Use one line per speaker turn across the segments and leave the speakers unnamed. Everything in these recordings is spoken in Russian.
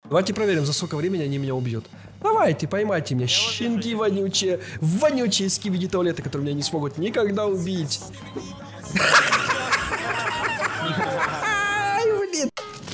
Давайте проверим, за сколько времени они меня убьют. Давайте, поймайте меня, щенки вонючие, вонючие скибиди-туалеты, которые меня не смогут никогда убить. Ай, блин.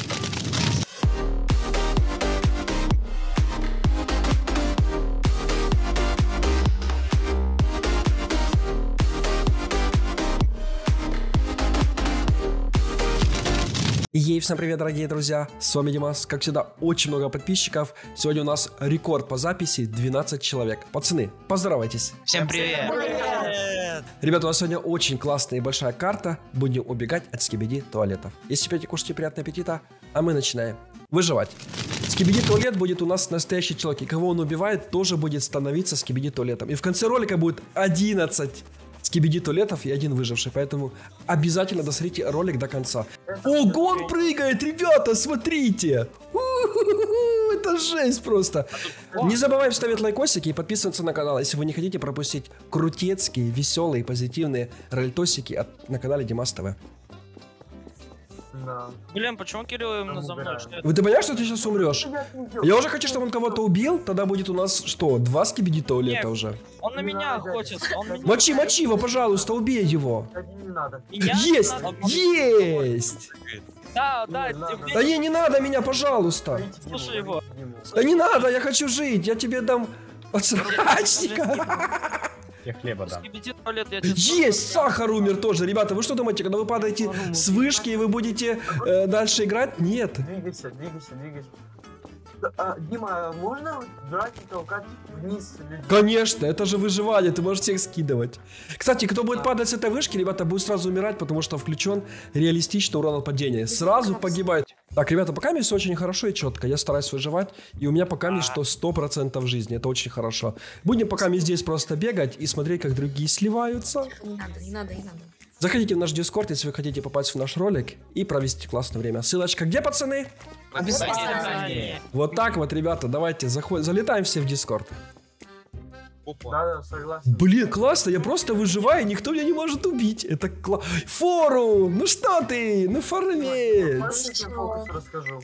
Ей, всем привет, дорогие друзья, с вами Димас, как всегда, очень много подписчиков. Сегодня у нас рекорд по записи, 12 человек. Пацаны, поздоровайтесь.
Всем привет!
Привет!
Ребята, у нас сегодня очень классная и большая карта, будем убегать от скибиди-туалетов. Если пьете, кушайте, приятного аппетита, а мы начинаем выживать. Скибиди-туалет будет у нас настоящий человек, и кого он убивает, тоже будет становиться скибиди-туалетом. И в конце ролика будет 11 скибиди-туалетов и один выживший, поэтому обязательно досмотрите ролик до конца. Ого, он прыгает, ребята, смотрите! Это жесть просто. Не забываем ставить лайкосики и подписываться на канал, если вы не хотите пропустить крутецкие, веселые, позитивные ролитосики на канале Димас ТВ.
Да.
Блин, почему Кирилл именно за мной? Что это?
Ты понимаешь, что ты сейчас умрешь? Я уже хочу, чтобы он кого-то убил, тогда будет у нас что, 2 скибиди-туалета уже.
Он на меня охотится, он меня...
Мочи его, пожалуйста, убей его.
Не надо.
Меня?
Есть!
Надо-
Есть!
Да,
Да не надо меня, пожалуйста.
слушай его.
Да не надо, я хочу жить, я тебе дам подсрачника.
Я хлеба дам.
Скибиди-туалет, я тебе
Есть, сахар умер тоже. Ребята, вы что думаете, когда вы падаете с вышки и вы будете дальше играть? Нет.
Двигайся. Дима, можно брать и толкать вниз людей?
Конечно, это же выживание, ты можешь всех скидывать. Кстати, кто будет падать с этой вышки, ребята, будет сразу умирать, потому что включен реалистичный урон от падения. Сразу погибает. Так, ребята, пока мне все очень хорошо и четко. Я стараюсь выживать, и у меня пока мне что 100% жизни. Это очень хорошо. Будем пока мне здесь просто бегать и смотреть, как другие сливаются.
Не надо.
Заходите в наш Дискорд, если вы хотите попасть в наш ролик и провести классное время. Ссылочка где, пацаны?
описание.
Вот так вот, ребята, давайте залетаем все в Дискорд.
Да, согласен.
Блин, классно, я просто выживаю, никто меня не может убить. Это классно. Форум, ну что ты? Ну форумец.
Можешь я фокус расскажу?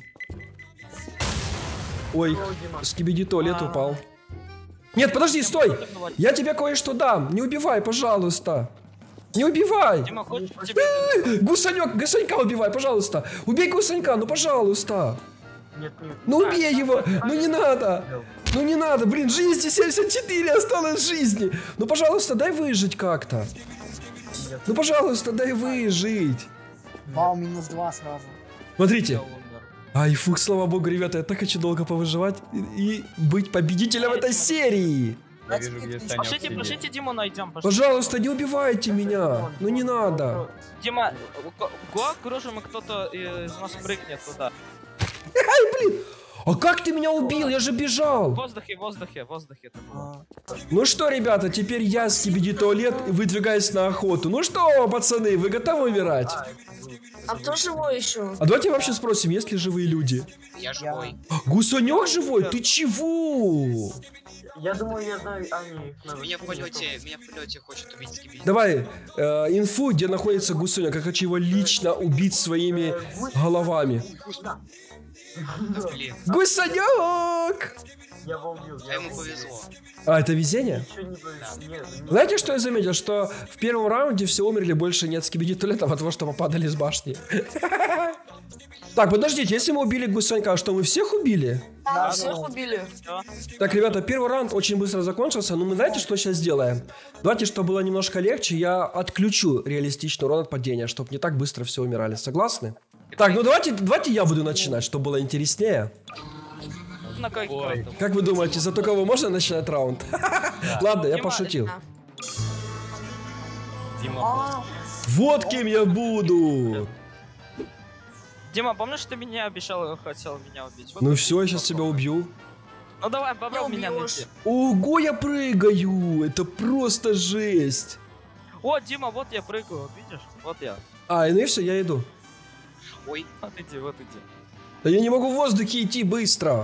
Ой, скибиди-туалет упал. Нет, подожди, стой. Я тебе кое-что дам. Не убивай, пожалуйста. Не убивай.
Дима, хочешь тебе...
Гусанька убивай, пожалуйста. Убей гусанька, ну пожалуйста.
Нет.
Ну убей его, ну не надо. Ну не надо, блин, жизни 74 осталось жизни. Ну пожалуйста, дай выжить как-то. Ну пожалуйста, дай выжить.
Вау, -2 сразу.
Смотрите. Ай, фух, слава богу, ребята, я так хочу долго повыживать и быть победителем этой серии.
Я вижу, где Саня сидит.
Пошлите Диму найдем,
Пожалуйста, не убивайте меня. Ну не надо.
Дима, го кружим, и кто-то из нас прыгнет туда.
Ай, блин. А как ты меня убил? Я же бежал.
В воздухе.
Ну что, ребята, теперь я скибиди-туалет и выдвигаюсь на охоту. Ну что, пацаны, вы готовы умирать?
А кто живой еще?
А давайте вообще спросим, есть ли живые люди?
Я живой.
Гусанек живой? Ты чего?
Я думаю, я знаю, они...
Меня в полете хочет убить скибиди.
Давай инфу, где находится гусанек. Я хочу его лично убить своими головами.
Блин,
Гусанек!
Я его убил.
а ему повезло.
А, это везение?
Еще не повезло. Нет.
Знаете, что я заметил? Что в первом раунде все умерли больше не от скибиди-туалетов, а от того, что попадали с башни. Так, подождите, если мы убили гусанька, что мы всех убили?
Да, всех убили.
Так, ребята, первый раунд очень быстро закончился, но мы знаете, что сейчас сделаем? Давайте, чтобы было немножко легче, я отключу реалистичный урон от падения, чтобы не так быстро все умирали. Согласны? Так, ну давайте я буду начинать, чтобы было интереснее. Как вы думаете, за кого можно начинать раунд? Ладно, я пошутил. Вот кем я буду!
Дима, помнишь, ты меня обещал, хотел меня убить? Вот
Ну все, я сейчас тебя убью.
Ну давай, попробуй
Не
меня
убьешь.
найти.
Ого, я прыгаю! Это просто жесть!
О, Дима, вот я прыгаю, видишь? Вот я.
А, ну и все, я иду.
Ой,
Вот иди.
Да я не могу в воздухе идти быстро.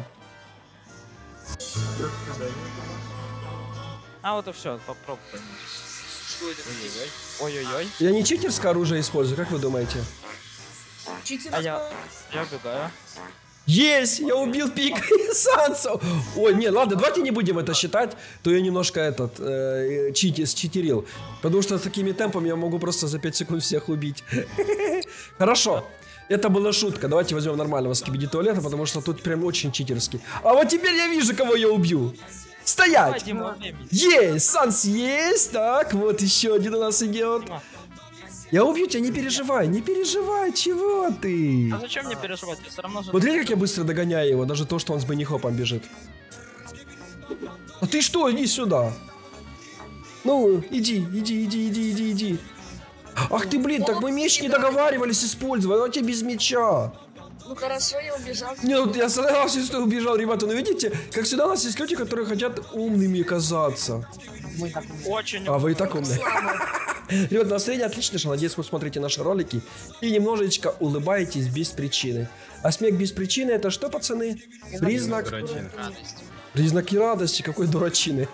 А вот и все, попробуй.
что это?
Ой-ой-ой.
Я не читерское оружие использую, как вы думаете?
Читер.
А я убегаю.
Есть! Я убил Пика и Сансу! Ой, не, ладно, давайте не будем это считать, то я немножко считерил. Потому что с такими темпами я могу просто за 5 секунд всех убить. Хорошо. Это была шутка. Давайте возьмем нормального скибиди туалета, потому что тут прям очень читерский. А вот теперь я вижу, кого я убью. Стоять! Есть! Санс есть! Так, вот еще один у нас идет. Я убью тебя, не переживай, чего ты?
А зачем мне переживать? Я все равно же...
Смотри, как я быстро догоняю его, даже то, что он с бенни-хопом бежит. А ты что, иди сюда. Ну, иди. Ах ты, блин, так мы меч не договаривались использовать, а тебе без меча.
Ну хорошо, я убежал.
Нет, я согласен, что убежал, ребята, но видите, как всегда у нас есть люди, которые хотят умными казаться.
Мы так
Очень
А вы и так умные. Ребята, настроение отличное, что надеюсь, вы смотрите наши ролики и немножечко улыбаетесь без причины. А смех без причины это что, пацаны? Признак...
Радость.
Признаки радости, какой дурачины.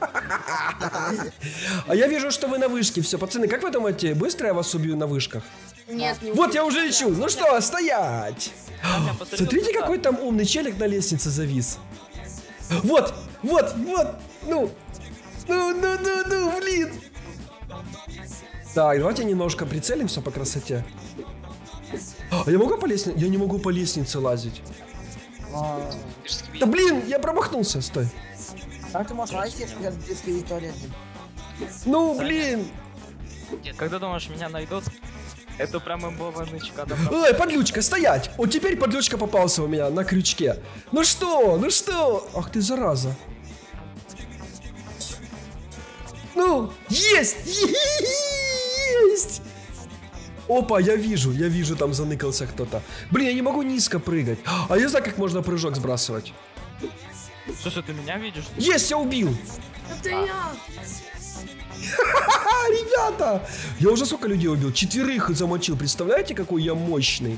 А я вижу, что вы на вышке. Все, пацаны, как вы думаете, быстро я вас убью на вышках?
Нет, не
Вот я уже лечу. Ну что, стоять! Смотрите, какой там умный челик на лестнице завис. Вот. Ну, блин. Так, давайте немножко прицелимся по красоте. А я могу по лестнице? Я не могу по лестнице лазить.
Ты же скибиди.
Да блин, я промахнулся, стой.
Как ты можешь лазить, если я без скибиди туалет?
Ну, блин.
Когда думаешь, меня найдут, это прям имбовая нычка. Да,
Ой, подлючка, стоять! Вот теперь подлючка попался у меня на крючке. Ну что? Ах ты, зараза. Ну, есть! Есть! Опа, я вижу, там заныкался кто-то. Блин, я не могу низко прыгать. А я знаю, как можно прыжок сбрасывать.
Слушай, ты меня видишь?
Есть, я убил!
Это я.
Ха-ха, ребята! Я уже сколько людей убил? 4 замочил. Представляете, какой я мощный?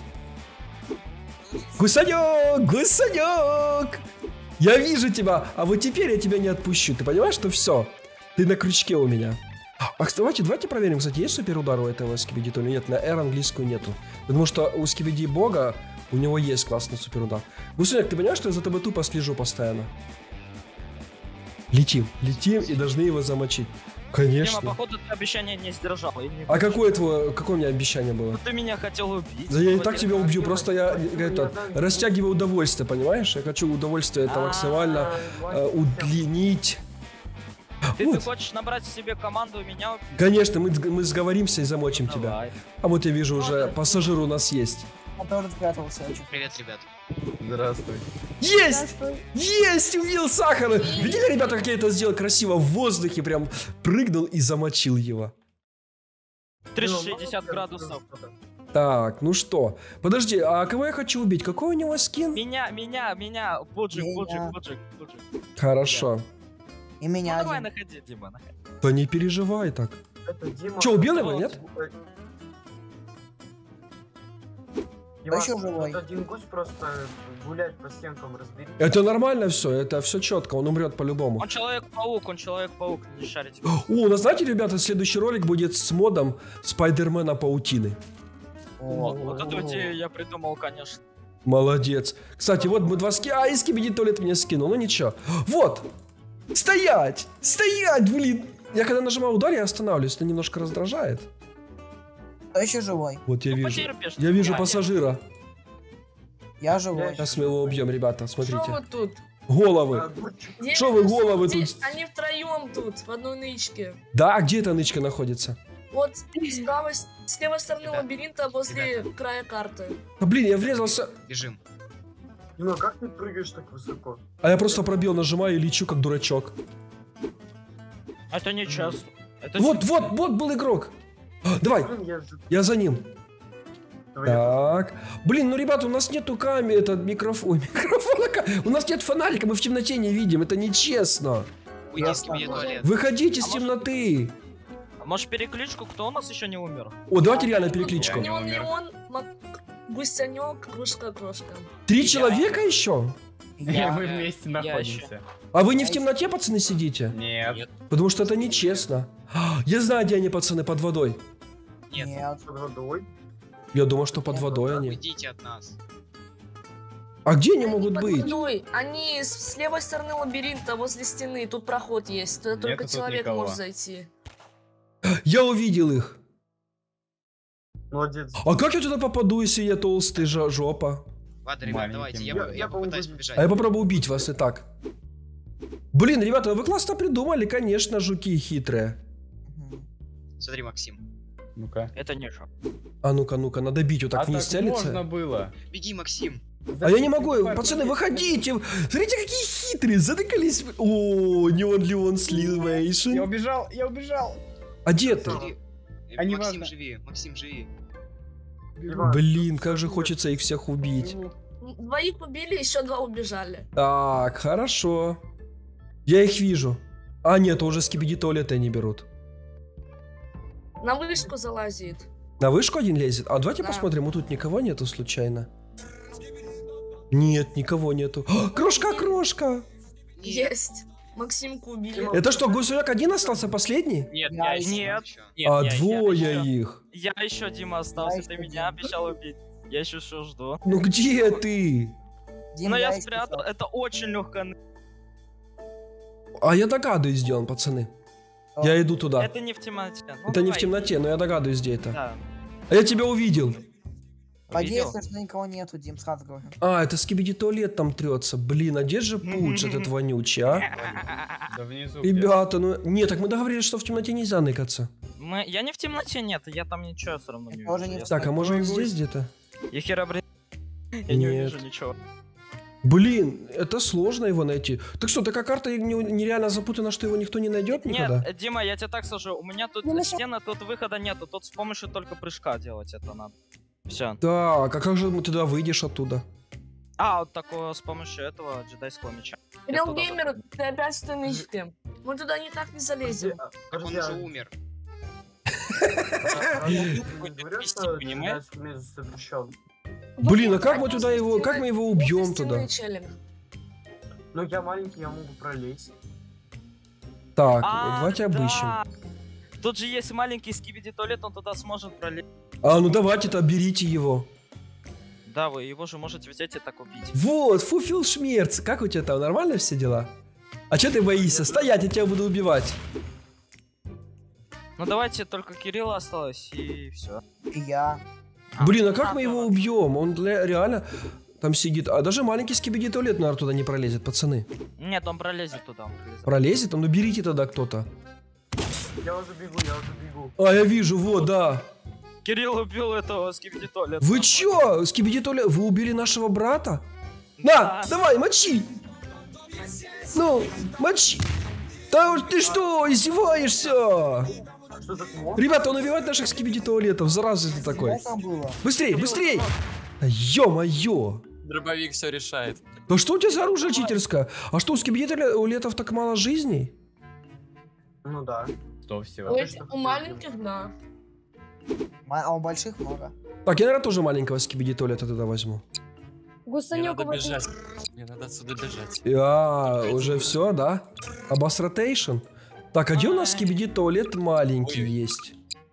Гусанек! Я вижу тебя, а вот теперь я тебя не отпущу. Ты понимаешь, что все? Ты на крючке у меня. А давайте проверим, кстати, есть суперудар у этого скибиди или нет. На R английскую нету. Потому что у скибиди бога у него есть классный суперудар. Гусанек, ты понимаешь, что я за тобой тупо слежу постоянно? Летим и должны его замочить. Конечно.
Дима, походу, ты обещание не сдержал.
А какое у меня обещание было?
Ты меня хотел убить.
Да я и так тебя убью, просто я растягиваю удовольствие, понимаешь? Я хочу удовольствие это максимально удлинить.
Ты хочешь набрать себе команду и меня убить?
Конечно, мы сговоримся и замочим тебя. А вот я вижу уже, пассажир у нас есть.
Я тоже спрятался.
Привет, ребят.
Здравствуй.
Есть! Есть! Убил сахара! Видели, ребята, как я это сделал красиво? В воздухе прям прыгнул и замочил его.
360 градусов.
Так, ну что? Подожди, а кого я хочу убить? Какой у него скин?
Меня. Буджик.
Хорошо.
И меня
Давай,
один.
находи, Дима, находи.
Да не переживай так.
Это Дима.
Че, убил его, нет?
Дима,
еще живой.
тут один гусь просто гулять по стенкам разбери.
Это нормально все, это все четко, он умрет по-любому.
Он человек-паук, не шарите.
О, у нас, знаете, ребята, следующий ролик будет с модом Спайдермена паутины.
Вот эту идею я придумал, конечно.
Молодец. Кстати, вот мы 2 скина. А, и скибиди туалет меня скинул, ну ничего. Вот! Стоять! Стоять, блин! Я когда нажимаю удар, я останавливаюсь, это немножко раздражает.
Кто еще живой?
Вот я
Ну,
вижу.
потерпишь,
Я вижу
я-
пассажира.
Я живой.
Сейчас мы его убьем, ребята,
Что
смотрите.
вы тут?
Головы.
Где
Что вы
они?
головы
Где-
тут?
Они втроем тут, в одной нычке.
Да, а где эта нычка находится?
Вот справа, с левой стороны
Ребят,
лабиринта возле края карты.
А, блин, я врезался.
Бежим.
Дима, как ты прыгаешь так высоко?
А я просто пробел нажимаю и лечу как дурачок.
Это нечестно. Это
Вот был игрок. Давай,
Блин,
я за ним.
Давай.
Так. Блин, ну, ребята, у нас нету камеры, этот микрофон. У нас нет фонарика, мы в темноте не видим, это нечестно.
Уйди с скибиди туалет.
Выходите с темноты.
А может перекличку, кто у нас еще не умер?
О, давайте реально перекличку.
Я не умер.
Леон, гусянек, кружка.
3 человека еще?
Мы вместе находимся.
А вы не в темноте, пацаны, сидите?
Нет.
Потому что это нечестно. Я знаю, где они, пацаны, под водой.
Нет.
Под водой.
Я думал, что под водой они.
Уйдите от нас.
А где они
Они
могут
под
быть?
водой. Они с левой стороны лабиринта, возле стены. Тут проход есть. Туда только
тут
человек
никого.
может зайти.
Я увидел их.
Молодец.
А как я туда попаду, если я толстый жопа?
Ладно, ребят, давайте, я
Я
попытаюсь
по-моему,
побежать.
А я попробую убить вас и так. Блин, ребята, вы классно придумали, конечно, жуки хитрые.
Мгм.
Смотри, Максим.
Ну-ка.
Это не шаг.
А ну-ка, ну-ка, надо бить вот так
А
вниз
так
целиться.
можно было.
Беги, Максим.
А я не могу, пацаны, выходите! Смотрите, какие хитрые, затыкались. О, Neon Slimation.
Я убежал.
А где ты?
Беги.
А не
Максим,
важно.
живи, Максим, живи.
Блин, как же хочется их всех убить.
Двоих убили, еще два убежали.
Так, хорошо. Я их вижу. А, нет, уже скибиди туалеты они берут.
На вышку залазит.
На вышку один лезет? А давайте
Да.
посмотрим, вот тут никого нету случайно. Нет, никого нету. А, крошка!
Есть. Максимку убили.
Это что, гусуяк один остался последний?
Нет,
Я
я
еще-
нет.
Еще.
Нет,
А
я
двое
еще-
их.
Я еще, Дима, остался.
Я
Ты
еще
меня
Дима.
обещал убить. Я еще все жду.
Ну где ты?
Дим,
Но я
их
спрятал.
спасал.
Это очень легко.
А я догадываюсь, где он, пацаны.
О.
Я иду туда.
Это не в темноте. Ну,
Это не в
давай.
темноте, но я догадываюсь, где это.
Да.
А я тебя увидел.
Надеюсь, что никого нету, Дим, сразу говорю.
А, это скибиди туалет там трется. Блин, а где же пуч этот вонючий, а?
Да внизу.
Ребята, ну... Нет, так мы договорились, что в темноте нельзя ныкаться.
Я не в темноте, нет. Я там ничего все равно не
Я тоже
вижу.
не
Я
в
Так, а может он здесь где-то?
Я хера, блин. Я не
Нет.
вижу ничего.
Блин, это сложно его найти. Так что, такая карта нереально запутана, что его никто не найдет никогда?
Нет, Дима, я тебе так скажу. У меня тут стены, тут выхода нету. Тут с помощью только прыжка делать это надо. Все.
Так, а как же ты туда выйдешь оттуда?
А, вот такое с помощью этого джедайского меча. Я
Реал
туда
Геймер, ты опять в тенничке. Мы туда никак не залезем.
Так он уже умер.
Говорят, что
понимаешь?
запрещен.
Блин, а как мы туда его... Как мы его убьем туда?
Ну я маленький, я могу пролезть.
Так,
А,
давайте
да.
обыщем.
Тут же есть маленький скибиди туалет, он туда сможет пролезть.
А, ну давайте-то берите его.
Да, вы его же можете взять и так убить.
Вот, Фуфил Шмерц. Как у тебя там, нормально все дела? А че ты боишься? Стоять, я тебя буду убивать.
Ну давайте только Кирилла осталось и все.
И я.
Блин, а как мы его убьем? Он реально там сидит. А даже маленький скибиди туалет, наверное, туда не пролезет, пацаны.
Нет, он пролезет туда. Он пролезет.
Пролезет? Ну берите тогда кто-то.
Я уже бегу.
А, я вижу, вот, да.
Кирилл убил этого скибиди туалета.
Вы чё? Скибиди туалет, вы убили нашего брата? На, давай, мочи! Ну, мочи! Да уж ты что, издеваешься?
Что такое?
Ребята, он убивает наших скибиди туалетов, зараза ты такой.
Что там было?
Быстрей, быстрей! Да ё-моё!
Дробовик все решает.
Да что у тебя за оружие читерское? А что, у скибиди туалетов так мало жизней?
Ну да.
Что всего?
У маленьких, да.
А у больших много.
Так, я, наверное, тоже маленького скибиди туалета тогда возьму.
Мне надо бежать. Мне надо отсюда бежать.
Уже все, да? Обосротейшн? Так, а где у нас скибиди туалет маленький есть?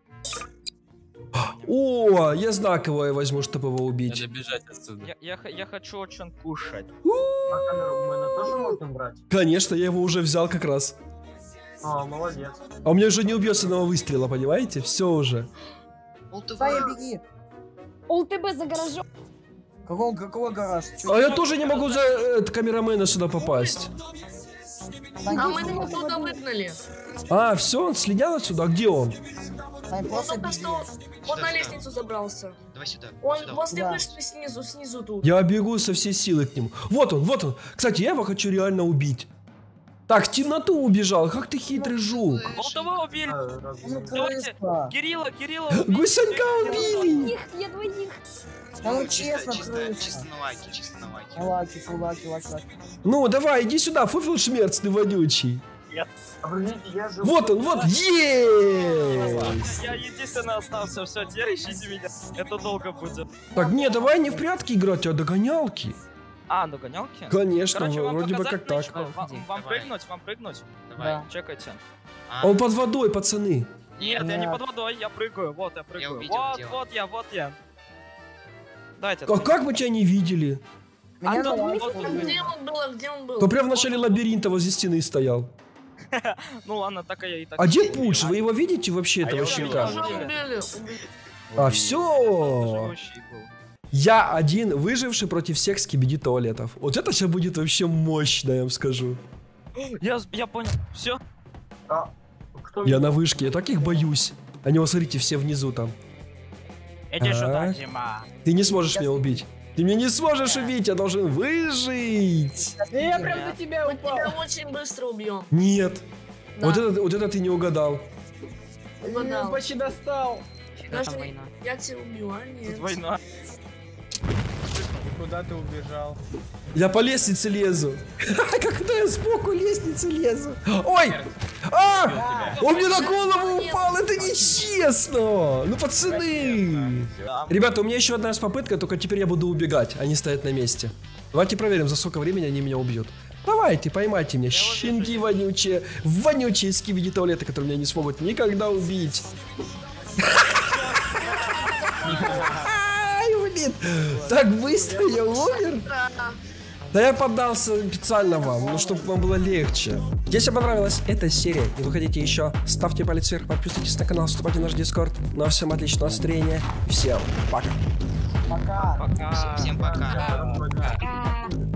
О, я знаю, кого я возьму, чтобы его убить.
Надо бежать отсюда.
Я хочу очень кушать.
А камеру у меня тоже можно брать?
Конечно, я его уже взял как раз.
А, молодец.
А у меня уже не убьется одного выстрела, понимаете? Все уже.
Сая, беги.
У тебя за гаражом.
Какого гараж? Чё?
А я тоже не могу за камерамена сюда попасть.
Сань,
А
иди
мы его
сюда.
туда выгнали.
А, все, он слинял отсюда? А где он?
Сань,
Он
просто
только
беги.
что вот на лестницу забрался.
Давай сюда.
Он
сюда.
возле
Да.
вышки снизу тут.
Я бегу со всей силы к нему. Вот он, вот он. Кстати, я его хочу реально убить. Так, в темноту убежал. Как ты хитрый жук.
Вот его убили.
Ну,
Давайте.
крыса.
Кирилла
Гусенька убили.
Я двоих.
Да ну
Чисто,
честно,
чисто,
крыса.
чисто на лайки, чисто на лайки.
Лаки, фу, лаки.
Ну, давай, иди сюда, Фуфил Шмерц, ты вонючий.
А блин, я же...
Вот он, вот, есть!
Я единственный остался, все, теперь ищите меня. Это долго будет.
Так, не, давай не в прятки играть, а догонялки.
А, догонялки?
Конечно,
Короче, вам
вроде бы
показать
как
нечего.
так.
Вам
Давай.
прыгнуть, вам прыгнуть.
Давай.
Да.
Чекайте.
А,
Он под водой, пацаны.
Нет, я не
Нет.
под водой, я прыгаю. Вот, я прыгаю.
увидел,
Вот,
дело.
вот я. Дайте.
А как мы тебя не видели?
Меня
то-
на
вот-
Где он был? А где он был?
То прям в начале лабиринта возле стены стоял.
Ну ладно, так я и так.
А где Пудж? Вы его видите вообще,
А
этого
я
щенка?
Уже убили.
А, все. Я один выживший против всех скибиди туалетов. Вот это сейчас будет вообще мощно, я вам скажу.
Я понял. Все.
А, кто
Я на вышке, я так их боюсь. Они, вот смотрите, все внизу там.
Иди сюда,
А?
Дима.
Ты не сможешь меня убить. Ты меня не сможешь убить, я должен выжить.
Я прям на тебя
Мы
упал.
тебя очень быстро убьем.
Нет.
Да.
Вот это ты не угадал.
Угадал.
Почти достал.
Даже я тебя убью, а нет.
Тут война.
Куда ты убежал?
Я по лестнице лезу. Когда я сбоку лестницы лезу. Ой! А! Он мне на голову упал, это нечестно! Ну, пацаны! Ребята, у меня еще одна раз попытка, только теперь я буду убегать, они стоят на месте. Давайте проверим, за сколько времени они меня убьют. Давайте, поймайте меня, щенки вонючие, вонючие скибиди туалеты, которые меня не смогут никогда убить. Ай, блин, так быстро я умер. Да я поддался специально вам, ну чтобы вам было легче. Если понравилась эта серия и вы хотите еще, ставьте палец вверх, подписывайтесь на канал, вступайте в наш дискорд. Ну а всем отличного настроения, всем пока.
Пока.
Пока.
Всем пока.
Пока.